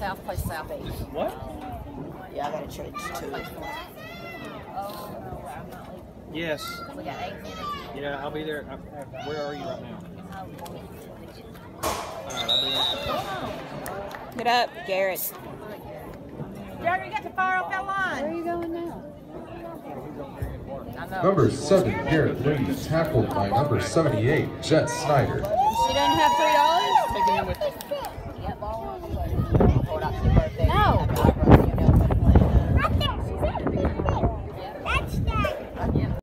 south, play southeast. What? Yeah, I gotta change to it. Yes. We got 8 minutes. Yeah, I'll be there. Where are you right now? Alright, I'll be there. Get up, Garrett. Jagger, you got to fire off that line. Where are you going now? Number 7, Garrett Lee, tackled by number 78, Jet Snyder. She doesn't have $3? Taking him with